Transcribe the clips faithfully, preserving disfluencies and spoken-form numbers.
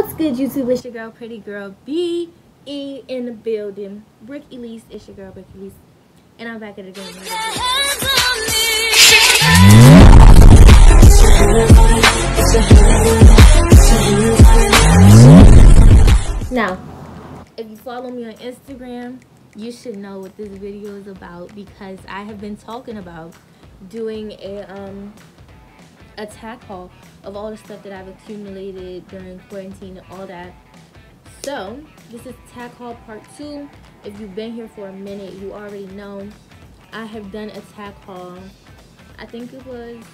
What's good, YouTube? It's your girl, Pretty Girl B E in the building. Brick Elise, it's your girl, Brick Elise, and I'm back at it again. Now, if you follow me on Instagram, you should know what this video is about because I have been talking about doing a um a tag haul of all the stuff that I've accumulated during quarantine and all that. So this is tag haul part two. If you've been here for a minute, you already know I have done a tag haul. I think it was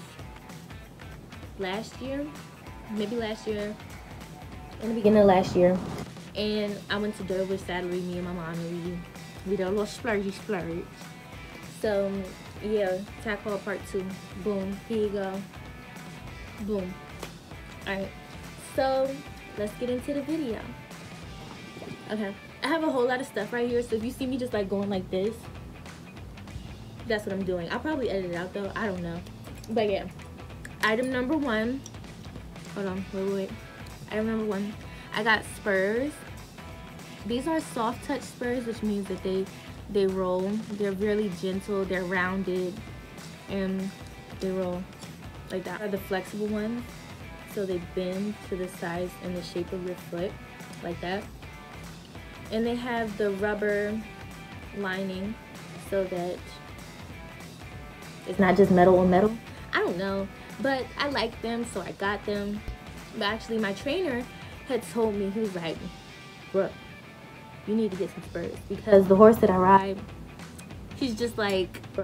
last year, maybe last year, in the beginning of last year. And I went to Dover Saturday, me and my mom, and we, we did a little splurgy splurge. So yeah, tag haul part two. Boom, here you go. Boom. Alright, so let's get into the video. Okay, I have a whole lot of stuff right here, so if you see me just like going like this, that's what I'm doing. I'll probably edit it out though, I don't know. But yeah, item number one. Hold on, wait, wait, wait. Item number one, I got spurs. These are soft touch spurs, which means that they they roll. They're really gentle, they're rounded, and they roll like that. Are the flexible ones, so they bend to the size and the shape of your foot like that. And they have the rubber lining so that it's not just metal on metal. I don't know, but I like them, so I got them. But actually my trainer had told me, he was like, "Bruh, you need to get some spurs," because the horse that I ride, he's just like, bruh.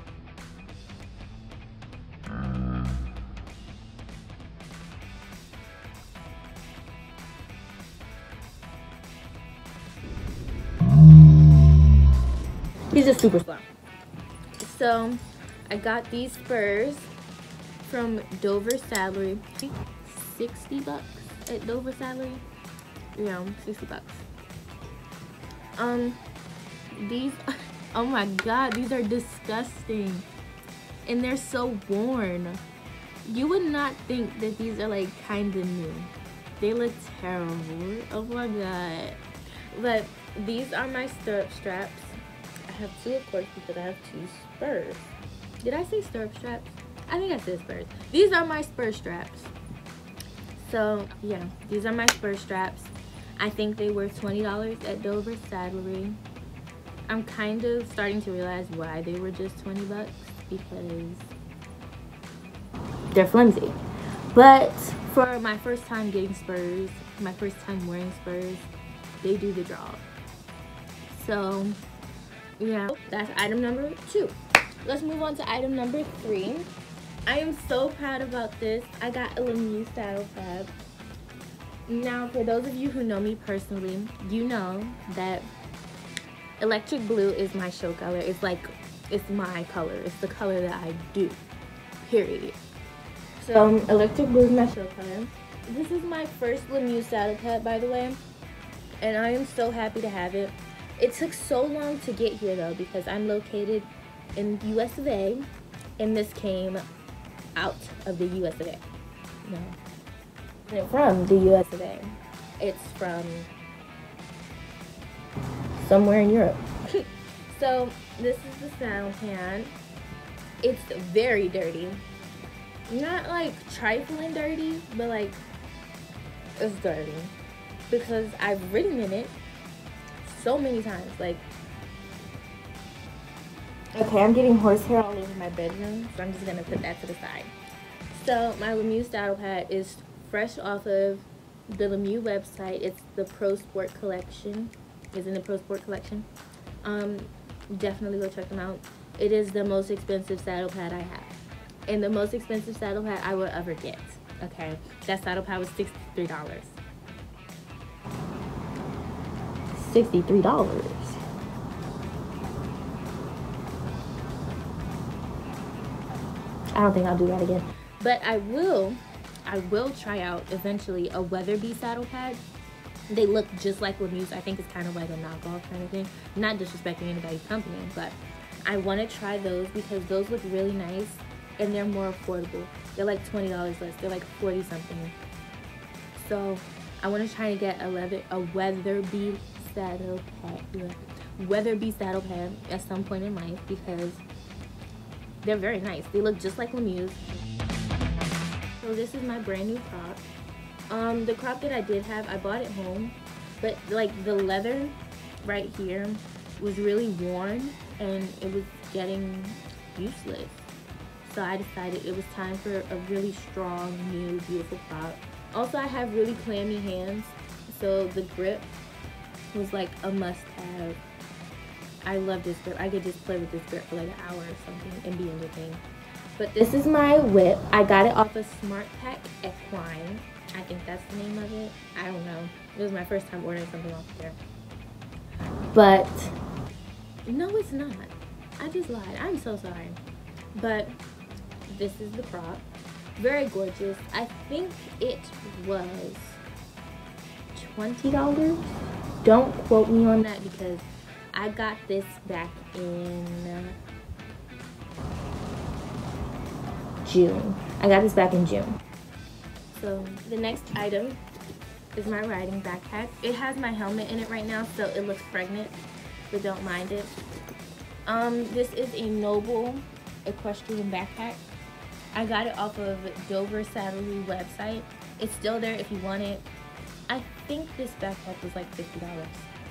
He's just super slow. So I got these spurs from Dover Saddlery. I think sixty bucks at Dover Saddlery. Yeah, sixty bucks. Um, these, oh my god, these are disgusting. And they're so worn. You would not think that these are like kind of new. They look terrible. Oh my god. But these are my stirrup straps. I have two, of course, because I have two spurs. Did I say stirrup straps? I think I said spurs. These are my spur straps. So yeah, these are my spur straps. I think they were twenty dollars at Dover Saddlery. I'm kind of starting to realize why they were just twenty bucks, because they're flimsy. But for my first time getting spurs, my first time wearing spurs, they do the job. So yeah, that's item number two. Let's move on to item number three. I am so proud about this. I got a Lemieux saddle pad. Now, for those of you who know me personally, you know that electric blue is my show color. It's like, it's my color. It's the color that I do, period. So, um, electric blue is my show color. This is my first Lemieux saddle pad, by the way, and I am so happy to have it. It took so long to get here though, because I'm located in the U S of A, and this came out of the U S of A. No, it's from the U S of A. It's from somewhere in Europe. So this is the saddle pad. It's very dirty. Not like trifling dirty, but like it's dirty because I've ridden in it so many times. Like, okay, I'm getting horsehair all over my bedroom, so I'm just gonna put that to the side. So my Lemieux saddle pad is fresh off of the Lemieux website. It's the Pro Sport collection. It's in the Pro Sport collection. Um, definitely go check them out. It is the most expensive saddle pad I have, and the most expensive saddle pad I will ever get. Okay, that saddle pad was sixty-three dollars. sixty-three dollars. I don't think I'll do that again. But I will, I will try out eventually a Weatherby saddle pad. They look just like Lemieux. I think it's kind of like a knockoff kind of thing. Not disrespecting anybody's company, but I want to try those because those look really nice and they're more affordable. They're like twenty dollars less. They're like forty something. So I want to try to get a leather, a Weatherby saddle pad, Weatherby saddle pad at some point in life because they're very nice. They look just like Lemieux. So this is my brand new crop. Um, the crop that I did have, I bought it home, but like the leather right here was really worn and it was getting useless. So I decided it was time for a really strong, new, beautiful crop. Also, I have really clammy hands, so the grip was like a must-have. I love this grip. I could just play with this grip for like an hour or something and be entertained. But this is my whip. I got it off of Smart Pack Equine. I think that's the name of it. I don't know. It was my first time ordering something off there. But no, it's not. I just lied. I'm so sorry. But this is the crop. Very gorgeous. I think it was twenty dollars. Don't quote me on that because I got this back in June. I got this back in June. So the next item is my riding backpack. It has my helmet in it right now, so it looks pregnant, but don't mind it. Um, this is a Noble equestrian backpack. I got it off of Dover Saddlery website. It's still there if you want it. I think this backpack was like fifty dollars.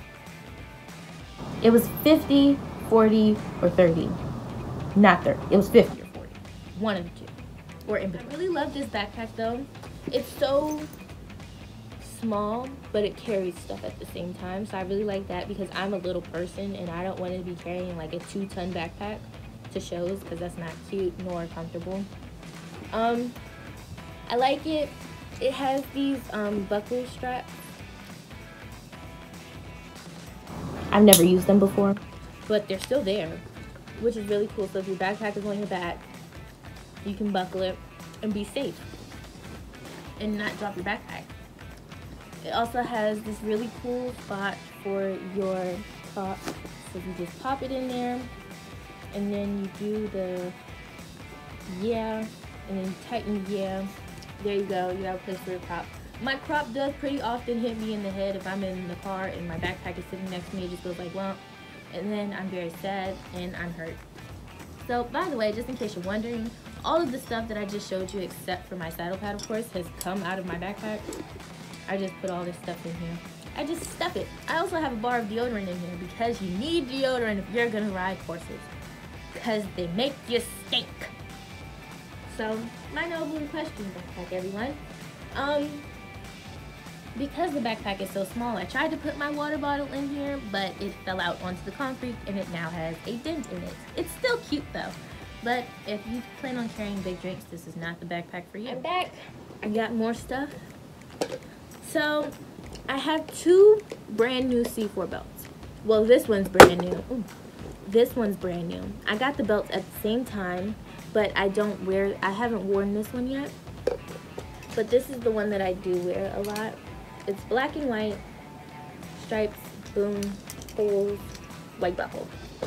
It was fifty, forty, or thirty. Not thirty. It was fifty or forty. One of the two. Or in between. I really love this backpack though. It's so small, but it carries stuff at the same time. So I really like that because I'm a little person and I don't want to be carrying like a two ton backpack to shows because that's not cute nor comfortable. Um, I like it. It has these um, buckle straps. I've never used them before, but they're still there, which is really cool. So if your backpack is on your back, you can buckle it and be safe and not drop your backpack. It also has this really cool spot for your top. So you just pop it in there and then you do the yeah, and then you tighten the yeah. There you go, you have a place for your crop. My crop does pretty often hit me in the head if I'm in the car and my backpack is sitting next to me. It just goes like, well, and then I'm very sad and I'm hurt. So, by the way, just in case you're wondering, all of the stuff that I just showed you, except for my saddle pad, of course, has come out of my backpack. I just put all this stuff in here. I just stuff it. I also have a bar of deodorant in here because you need deodorant if you're gonna ride horses, because they make you stink. So, my Noble equestrian backpack, everyone. Um, because the backpack is so small, I tried to put my water bottle in here, but it fell out onto the concrete and it now has a dent in it. It's still cute though. But if you plan on carrying big drinks, this is not the backpack for you. I'm back. I got more stuff. So, I have two brand new C four belts. Well, this one's brand new. Ooh. This one's brand new. I got the belts at the same time, but I don't wear, I haven't worn this one yet. But this is the one that I do wear a lot. It's black and white, stripes, boom, holes, white buckle.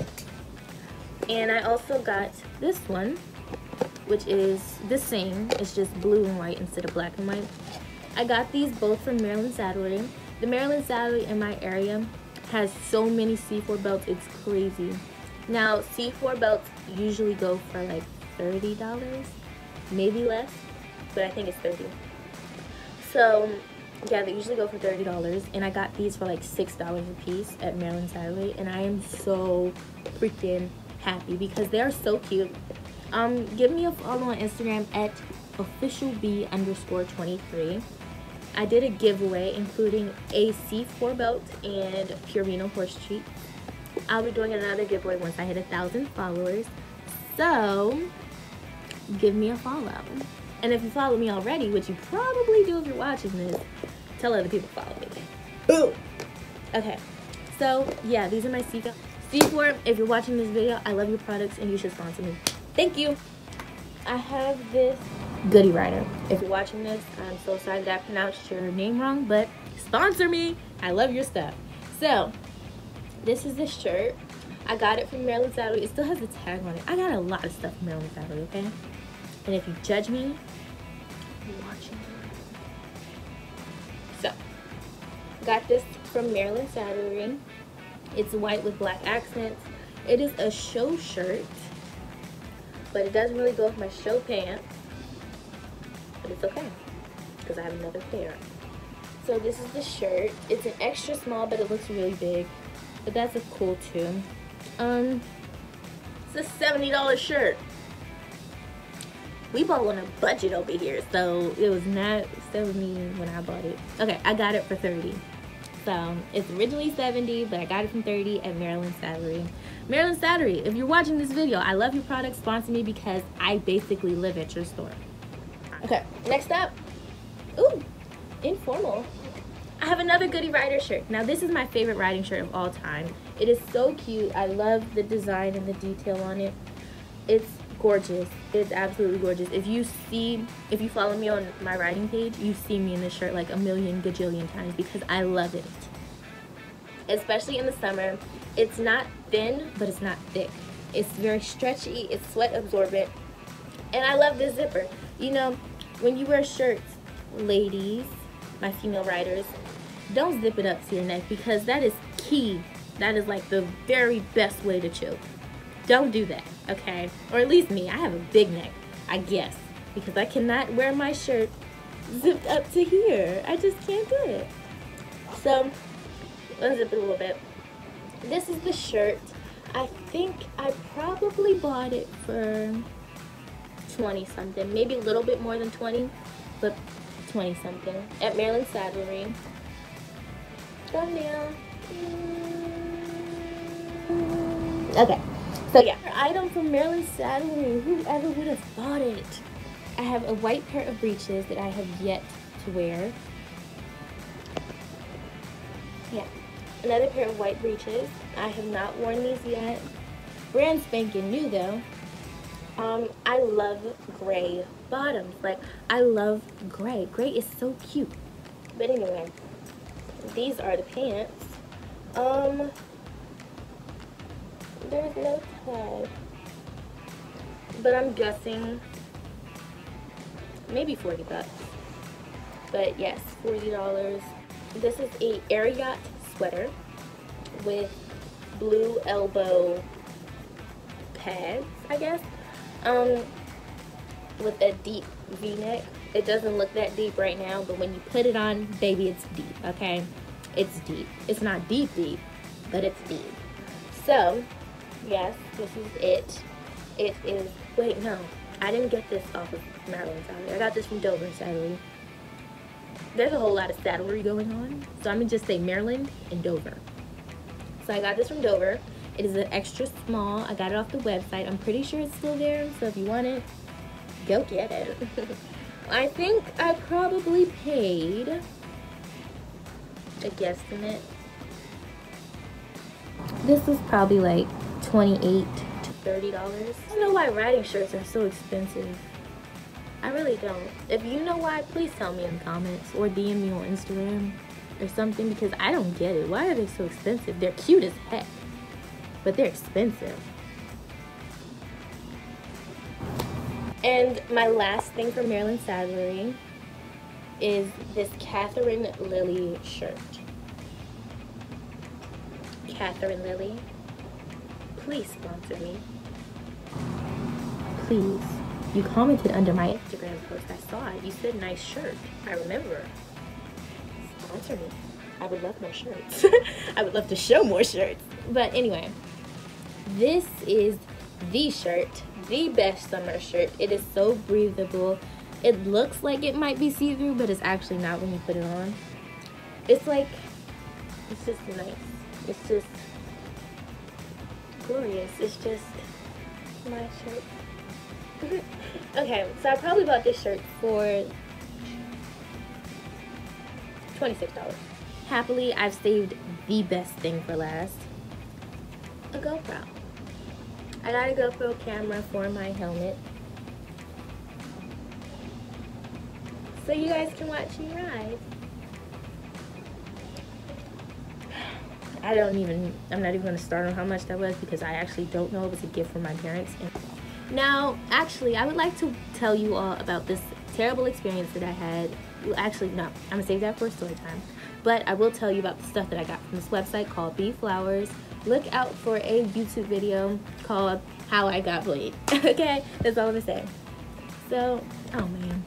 And I also got this one, which is the same. It's just blue and white instead of black and white. I got these both from Maryland Saddlery. The Maryland Saddlery in my area has so many C four belts, it's crazy. Now, C four belts usually go for like thirty dollars, maybe less, but I think it's thirty dollars. So, yeah, they usually go for thirty dollars, and I got these for like six dollars a piece at Maryland Saddlery, and I am so freaking happy because they are so cute. Um, give me a follow on Instagram at officialb underscore twenty-three. I did a giveaway including a C four belt and Purina horse treat. I'll be doing another giveaway once I hit a thousand followers. So, give me a follow. And if you follow me already, which you probably do if you're watching this, tell other people to follow me. Boom! Okay, so yeah, these are my C four. C four, if you're watching this video, I love your products and you should sponsor me. Thank you! I have this Goody Rider. If you're watching this, I'm so sorry that I pronounced your name wrong, but sponsor me! I love your stuff. So, this is the shirt. I got it from Maryland Saddlery. It still has a tag on it. I got a lot of stuff from Maryland Saddlery, okay? And if you judge me, you're watching me. So, Got this from Maryland Saddlery. It's white with black accents. It is a show shirt, but it doesn't really go with my show pants. But it's okay, because I have another pair. So this is the shirt. It's an extra small, but it looks really big. But that's a cool too. Um, it's a seventy dollar shirt. We bought on a budget over here, so it was not seventy when I bought it. Okay, I got it for thirty. So it's originally seventy, but I got it from thirty at Maryland Saddlery. Maryland Saddlery, if you're watching this video, I love your product. Sponsor me because I basically live at your store. Okay, next up. Ooh, informal. I have another Goody Rider shirt. Now this is my favorite riding shirt of all time. It is so cute. I love the design and the detail on it. It's gorgeous. It's absolutely gorgeous. If you see, if you follow me on my riding page, you see me in this shirt like a million gajillion times because I love it. Especially in the summer. It's not thin, but it's not thick. It's very stretchy. It's sweat absorbent. And I love this zipper. You know, when you wear shirts, ladies, my female riders, don't zip it up to your neck because that is key. That is like the very best way to choke. Don't do that, okay? Or at least me, I have a big neck, I guess, because I cannot wear my shirt zipped up to here. I just can't do it. So, unzip it a little bit. This is the shirt. I think I probably bought it for twenty something, maybe a little bit more than twenty, but twenty something at Maryland Saddlery. Thumbnail. Okay. So yeah, item from Maryland Saddlery. Whoever would have thought it? I have a white pair of breeches that I have yet to wear. Yeah, another pair of white breeches. I have not worn these yet. Brand spanking new though. Um, I love gray bottoms. Like, I love gray. Gray is so cute. But anyway, these are the pants. Um... There's no tag, but I'm guessing maybe forty bucks. But yes, forty dollars. This is a Ariat sweater with blue elbow pads, I guess, um, with a deep V-neck. It doesn't look that deep right now, but when you put it on, baby, it's deep, okay? It's deep. It's not deep deep, but it's deep. So, yes, this is it. It is, wait, no. I didn't get this off of Maryland Saddlery. I got this from Dover Saddlery. There's a whole lot of saddlery going on. So I'm going to just say Maryland and Dover. So I got this from Dover. It is an extra small. I got it off the website. I'm pretty sure it's still there. So if you want it, go get it. I think I probably paid a guesstimate. This is probably like twenty-eight to thirty dollars. I don't know why riding shirts are so expensive. I really don't. If you know why, please tell me in the comments or D M me on Instagram or something, because I don't get it. Why are they so expensive? They're cute as heck, but they're expensive. And my last thing from Maryland Saddlery is this Catherine Lily shirt. Catherine Lily, please sponsor me. Please. You commented under my Instagram post. I saw it. You said nice shirt. I remember. Sponsor me. I would love more shirts. I would love to show more shirts. But anyway, this is the shirt. The best summer shirt. It is so breathable. It looks like it might be see-through, but it's actually not when you put it on. It's like, it's just nice. It's just glorious. It's just my shirt. Okay, so I probably bought this shirt for twenty-six dollars. Happily, I've saved the best thing for last. A GoPro. I got a GoPro camera for my helmet, so you guys can watch me ride. I don't even, I'm not even going to start on how much that was because I actually don't know. It was a gift from my parents. Now, actually, I would like to tell you all about this terrible experience that I had. Well, actually, no, I'm going to save that for story time. But I will tell you about the stuff that I got from this website called Bee Flowers. Look out for a YouTube video called How I Got Blayed. Okay, that's all I'm gonna say. So, oh man.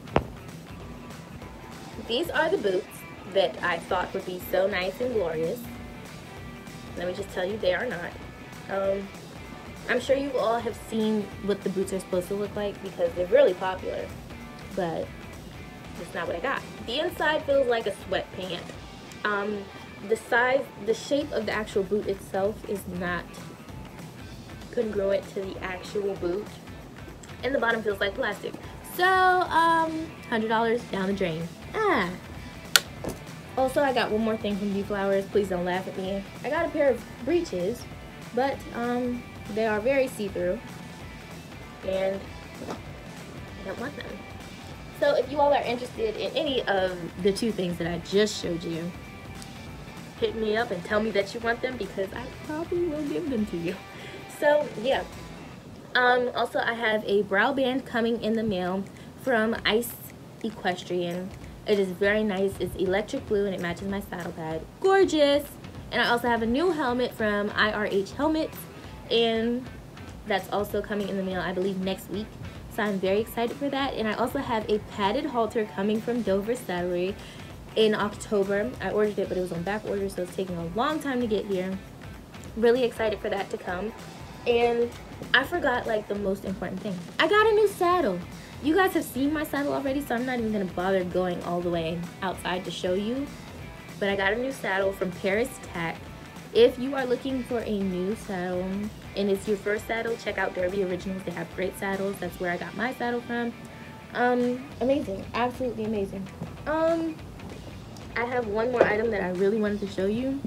These are the boots that I thought would be so nice and glorious. Let me just tell you, they are not. Um, I'm sure you all have seen what the boots are supposed to look like because they're really popular, but that's not what I got. The inside feels like a sweatpant. Um, the size, the shape of the actual boot itself is not congruent to the actual boot, and the bottom feels like plastic. So, um, one hundred dollars down the drain. Ah. Also, I got one more thing from Bee Flowers. Please don't laugh at me. I got a pair of breeches, but um, they are very see-through, and I don't want them. So if you all are interested in any of the two things that I just showed you, hit me up and tell me that you want them because I probably will give them to you. So yeah. Um, also, I have a brow band coming in the mail from Ice Equestrian. It is very nice. It's electric blue and it matches my saddle pad. Gorgeous! And I also have a new helmet from I R H Helmets, and that's also coming in the mail, I believe, next week. So I'm very excited for that. And I also have a padded halter coming from Dover Saddlery in October. I ordered it, but it was on back order, so it's taking a long time to get here. Really excited for that to come. And I forgot, like, the most important thing. I got a new saddle. You guys have seen my saddle already, so I'm not even gonna bother going all the way outside to show you. But I got a new saddle from Paris Tack. If you are looking for a new saddle and it's your first saddle, check out Derby Originals. They have great saddles. That's where I got my saddle from. Um, amazing, absolutely amazing. Um, I have one more item that I really wanted to show you,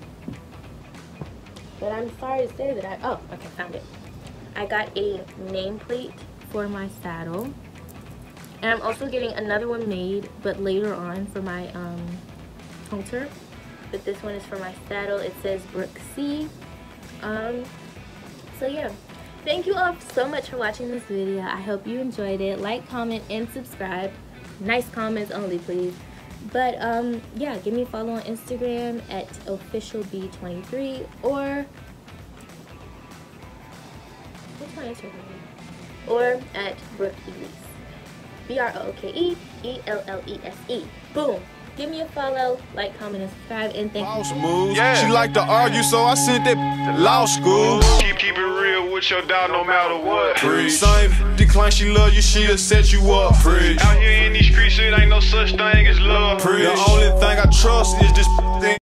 but I'm sorry to say that I, oh, okay, found it. I got a nameplate for my saddle, and I'm also getting another one made, but later on, for my um, halter. But this one is for my saddle. It says Brooke C. Um, so yeah, thank you all so much for watching this video. I hope you enjoyed it. Like, comment, and subscribe. Nice comments only, please. But um, yeah, give me a follow on Instagram at official b twenty-three, or what's my Instagram? Or at Brooke Elise. B R O O K E E L L E S E. Boom. Give me a follow, like, comment, and subscribe, and thank you. Moves. Yeah. She like to argue, so I sent that to law school. Keep keep it real with your dog no matter what. Preach. Same decline, she love you, she'll set you up. Preach. Out here in these streets, it ain't no such thing as love. Preach. The only thing I trust is this thing.